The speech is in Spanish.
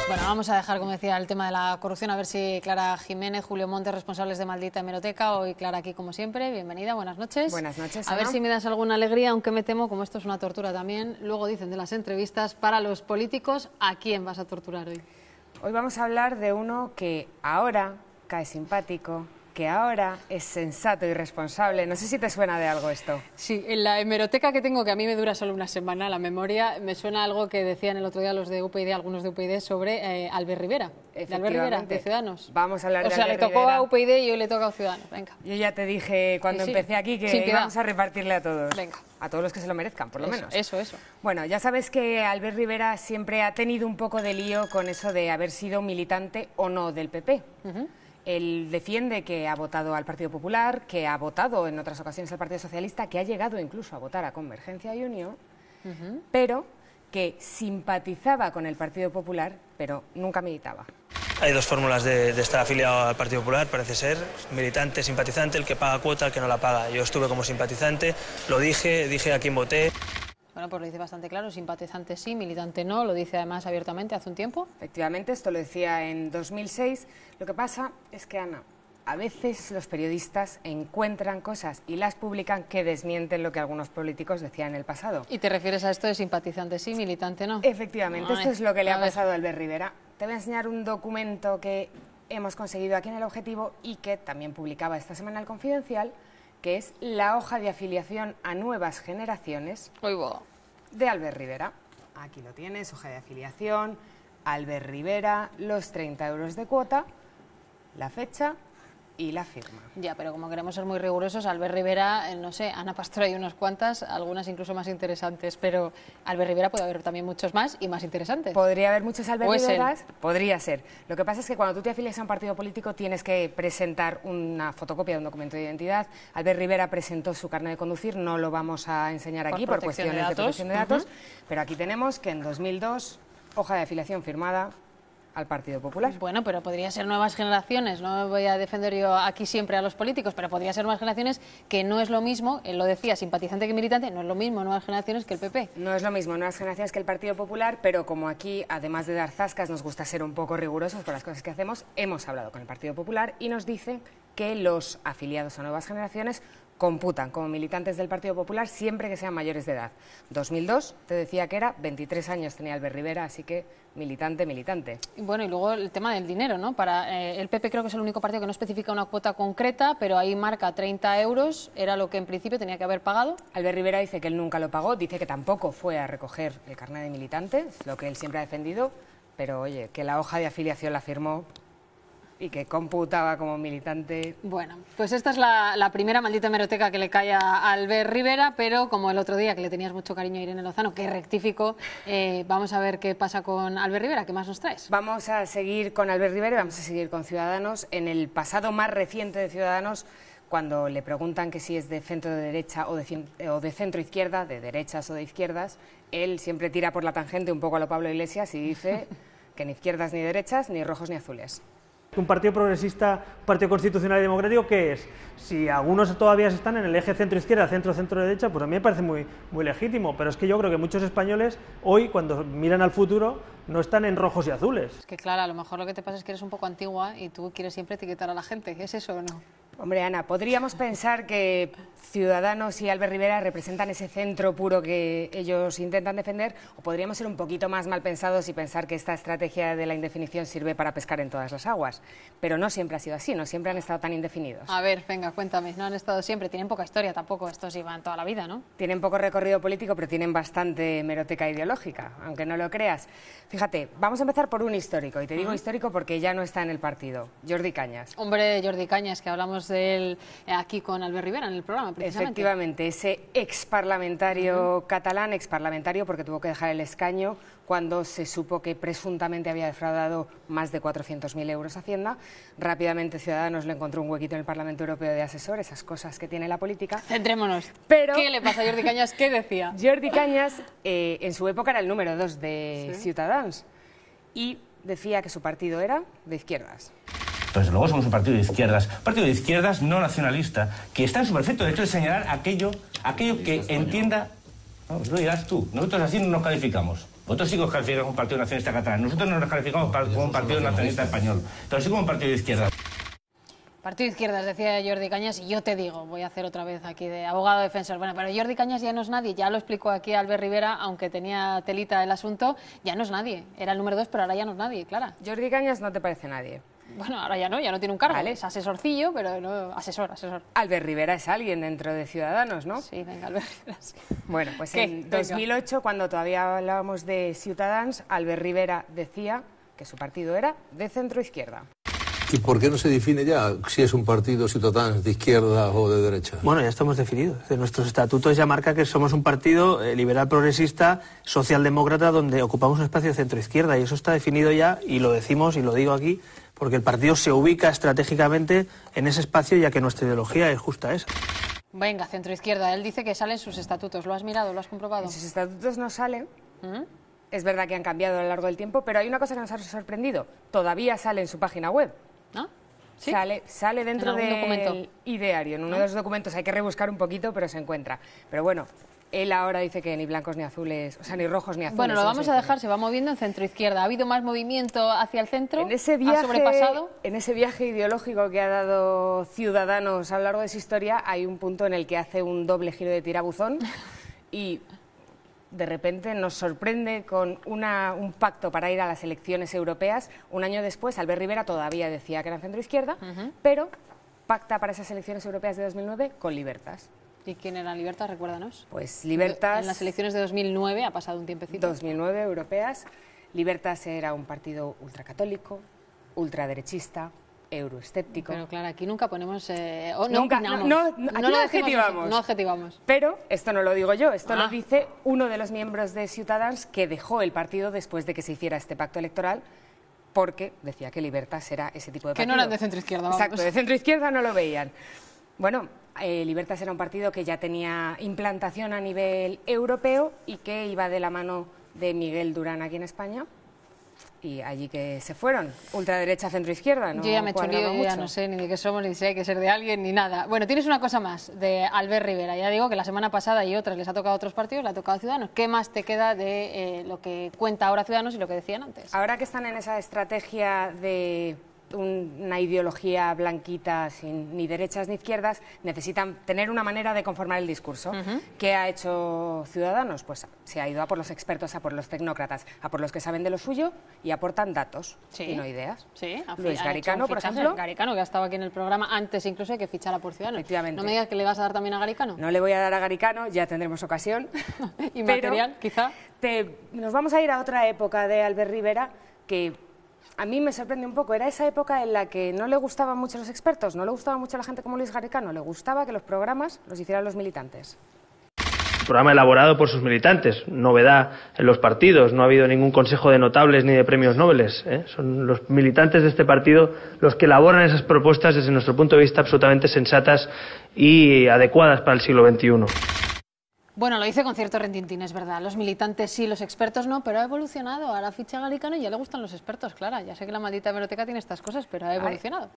Bueno, vamos a dejar, como decía, el tema de la corrupción, a ver si Clara Jiménez, Julio Montes, responsables de Maldita Hemeroteca. Hoy Clara aquí como siempre, bienvenida, buenas noches. Buenas noches, A ver si me das alguna alegría, aunque me temo, como esto es una tortura también, luego dicen de las entrevistas, para los políticos, ¿a quién vas a torturar hoy? Hoy vamos a hablar de uno que ahora cae simpático, que ahora es sensato y responsable. No sé si te suena de algo esto. Sí, en la hemeroteca que tengo, que a mí me dura solo una semana, la memoria, me suena algo que decían el otro día los de UPyD, algunos de UPyD, sobre Albert Rivera. De Albert Rivera, de Ciudadanos. Vamos a hablar de Albert Rivera. O sea, le tocó a UPyD y hoy le toca a Ciudadanos. Venga. Yo ya te dije cuando empecé aquí que íbamos a repartirle a todos. Venga. A todos los que se lo merezcan, por lo menos. Eso. Bueno, ya sabes que Albert Rivera siempre ha tenido un poco de lío con eso de haber sido militante o no del PP. Él defiende que ha votado al Partido Popular, que ha votado en otras ocasiones al Partido Socialista, que ha llegado incluso a votar a Convergencia y Unió, pero que simpatizaba con el Partido Popular, pero nunca militaba. Hay dos fórmulas de estar afiliado al Partido Popular, parece ser, militante, simpatizante, el que paga cuota, el que no la paga. Yo estuve como simpatizante, lo dije a quién voté. Bueno, pues lo dice bastante claro, simpatizante sí, militante no, lo dice además abiertamente hace un tiempo. Efectivamente, esto lo decía en 2006. Lo que pasa es que, Ana, a veces los periodistas encuentran cosas y las publican que desmienten lo que algunos políticos decían en el pasado. ¿Y te refieres a esto de simpatizante sí, militante no? Efectivamente, esto es lo que le ha pasado a Albert Rivera. Te voy a enseñar un documento que hemos conseguido aquí en El Objetivo y que también publicaba esta semana El Confidencial, que es la hoja de afiliación a nuevas generaciones de Albert Rivera. Aquí lo tienes, hoja de afiliación, Albert Rivera, los 30 euros de cuota, la fecha y la firma. Ya, pero como queremos ser muy rigurosos, Albert Rivera, no sé, Ana Pastor hay unas cuantas, algunas incluso más interesantes, pero Albert Rivera puede haber también muchos más y más interesantes. Podría haber muchos Albert Riveras, podría ser. Lo que pasa es que cuando tú te afilias a un partido político tienes que presentar una fotocopia de un documento de identidad. Albert Rivera presentó su carnet de conducir, no lo vamos a enseñar aquí por cuestiones de protección de datos, pero aquí tenemos que en 2002, hoja de afiliación firmada al Partido Popular. Bueno, pero podría ser nuevas generaciones, no voy a defender yo aquí siempre a los políticos, pero podría ser nuevas generaciones que no es lo mismo, él lo decía, simpatizante que militante, no es lo mismo nuevas generaciones que el PP. No es lo mismo nuevas generaciones que el Partido Popular, pero como aquí, además de dar zascas, nos gusta ser un poco rigurosos por las cosas que hacemos, hemos hablado con el Partido Popular y nos dice que los afiliados a nuevas generaciones computan como militantes del Partido Popular siempre que sean mayores de edad. 2002, te decía que era 23 años tenía Albert Rivera, así que militante. Bueno, y luego el tema del dinero, ¿no? Para el PP creo que es el único partido que no especifica una cuota concreta, pero ahí marca 30 euros, era lo que en principio tenía que haber pagado. Albert Rivera dice que él nunca lo pagó, dice que tampoco fue a recoger el carnet de militante, es lo que él siempre ha defendido, pero oye, que la hoja de afiliación la firmó y que computaba como militante. Bueno, pues esta es la primera maldita hemeroteca que le cae a Albert Rivera, pero como el otro día que le tenías mucho cariño a Irene Lozano, que rectificó, vamos a ver qué pasa con Albert Rivera. ¿Qué más nos traes? Vamos a seguir con Albert Rivera y vamos a seguir con Ciudadanos. En el pasado más reciente de Ciudadanos, cuando le preguntan que si es de centro de derecha o de centro izquierda, de derechas o de izquierdas, él siempre tira por la tangente un poco a lo Pablo Iglesias y dice que ni izquierdas ni derechas, ni rojos ni azules. Un partido progresista, un partido constitucional y democrático, ¿qué es? Si algunos todavía están en el eje centro-izquierda, centro-centro-derecha, pues a mí me parece muy legítimo, pero es que yo creo que muchos españoles hoy, cuando miran al futuro, no están en rojos y azules. Es que claro, a lo mejor lo que te pasa es que eres un poco antigua y tú quieres siempre etiquetar a la gente, ¿es eso o no? Hombre, Ana, podríamos pensar que Ciudadanos y Albert Rivera representan ese centro puro que ellos intentan defender, o podríamos ser un poquito más mal pensados y pensar que esta estrategia de la indefinición sirve para pescar en todas las aguas. Pero no siempre ha sido así, no siempre han estado tan indefinidos. A ver, venga, cuéntame, no han estado siempre, tienen poca historia tampoco, estos iban toda la vida, ¿no? Tienen poco recorrido político, pero tienen bastante hemeroteca ideológica, aunque no lo creas. Fíjate, vamos a empezar por un histórico, y te digo histórico porque ya no está en el partido, Jordi Cañas. Hombre, Jordi Cañas, que hablamos de él aquí con Albert Rivera en el programa, precisamente. Efectivamente, ese exparlamentario catalán, exparlamentario porque tuvo que dejar el escaño cuando se supo que presuntamente había defraudado más de 400.000 euros a Hacienda. Rápidamente Ciudadanos le encontró un huequito en el Parlamento Europeo de asesor, esas cosas que tiene la política. Centrémonos. Pero ¿qué le pasa a Jordi Cañas? ¿Qué decía? Jordi Cañas en su época era el número 2 de Ciudadanos y decía que su partido era de izquierdas. Desde luego somos un partido de izquierdas no nacionalista, que está en su perfecto derecho de señalar aquello que entienda. No, lo dirás tú, nosotros así no nos calificamos. Vosotros sí que os calificáis como un partido nacionalista catalán. Nosotros no nos calificamos como un partido nacionalista español, pero sí como un partido de izquierda. Partido de izquierdas, decía Jordi Cañas, y yo te digo, voy a hacer otra vez aquí de abogado defensor. Bueno, pero Jordi Cañas ya no es nadie, ya lo explicó aquí Albert Rivera, aunque tenía telita el asunto, ya no es nadie. Era el número 2, pero ahora ya no es nadie, Clara. Jordi Cañas no te parece nadie. Bueno, ahora ya no tiene un cargo. Vale. Es asesorcillo, pero no, asesor. Albert Rivera es alguien dentro de Ciudadanos, ¿no? Sí, venga, Albert Rivera, sí. Bueno, pues ¿Qué? en 2008, cuando todavía hablábamos de Ciutadans, Albert Rivera decía que su partido era de centro-izquierda. ¿Y por qué no se define ya si es un partido Ciutadans de izquierda o de derecha? Bueno, ya estamos definidos. De nuestros estatutos ya marca que somos un partido liberal progresista, socialdemócrata, donde ocupamos un espacio de centro-izquierda, y eso está definido ya, y lo decimos y lo digo aquí, porque el partido se ubica estratégicamente en ese espacio, ya que nuestra ideología es justa esa. Venga, centro-izquierda. Él dice que salen sus estatutos. ¿Lo has mirado? ¿Lo has comprobado? Sus estatutos no salen. Es verdad que han cambiado a lo largo del tiempo, pero hay una cosa que nos ha sorprendido. Todavía sale en su página web. ¿Ah? ¿Sí? Sale dentro ¿En algún documento? del ideario. En uno de los documentos hay que rebuscar un poquito, pero se encuentra. Pero bueno, él ahora dice que ni blancos ni azules, o sea, ni rojos ni azules. Bueno, lo vamos a dejar, se va moviendo en centro-izquierda. ¿Ha habido más movimiento hacia el centro? En ese ¿Ha sobrepasado? viaje ideológico que ha dado Ciudadanos a lo largo de su historia, hay un punto en el que hace un doble giro de tirabuzón y de repente nos sorprende con un pacto para ir a las elecciones europeas. Un año después, Albert Rivera todavía decía que era centro-izquierda, pero pacta para esas elecciones europeas de 2009 con Libertas. ¿Y quién era Libertas? Recuérdanos. Pues Libertas... En las elecciones de 2009, ha pasado un tiempecito. 2009, europeas. Libertas era un partido ultracatólico, ultraderechista, euroescéptico. Pero claro, aquí nunca ponemos... no Nunca, opinamos. no lo adjetivamos. decimos, no adjetivamos. Pero esto no lo digo yo, esto lo dice uno de los miembros de Ciutadans que dejó el partido después de que se hiciera este pacto electoral, porque decía que Libertas era ese tipo de partido. Que no eran de centro-izquierda, vamos. Exacto, de centro-izquierda no lo veían. Bueno, Libertas era un partido que ya tenía implantación a nivel europeo y que iba de la mano de Miguel Durán aquí en España. Y allí que se fueron, ultraderecha, centro-izquierda, ¿no? Yo ya me he hecho lío, yo ya no sé ni de qué somos, ni si hay que ser de alguien, ni nada. Bueno, tienes una cosa más de Albert Rivera. Ya digo que la semana pasada y otras les ha tocado a otros partidos, le ha tocado a Ciudadanos. ¿Qué más te queda de lo que cuenta ahora Ciudadanos y lo que decían antes? Ahora que están en esa estrategia de una ideología blanquita, sin ni derechas ni izquierdas, necesitan tener una manera de conformar el discurso. ¿Qué ha hecho Ciudadanos? Pues se ha ido a por los expertos, a por los tecnócratas, a por los que saben de lo suyo y aportan datos y no ideas. Sí, Luis Garicano, por ejemplo. Garicano, que ha estado aquí en el programa antes incluso de que fichara por Ciudadanos. Efectivamente. No me digas que le vas a dar también a Garicano. No le voy a dar a Garicano, ya tendremos ocasión. Y material, quizá. Nos vamos a ir a otra época de Albert Rivera que a mí me sorprende un poco. Era esa época en la que no le gustaban mucho los expertos, no le gustaba mucho la gente como Luis Garicano, le gustaba que los programas los hicieran los militantes. Programa elaborado por sus militantes, novedad en los partidos, no ha habido ningún consejo de notables ni de premios Nobel, son los militantes de este partido los que elaboran esas propuestas desde nuestro punto de vista absolutamente sensatas y adecuadas para el siglo XXI. Bueno, lo dice con cierto retintín, es verdad. Los militantes sí, los expertos no, pero ha evolucionado. Ahora ficha Garicano y ya le gustan los expertos, Clara. Ya sé que la maldita hemeroteca tiene estas cosas, pero ha evolucionado.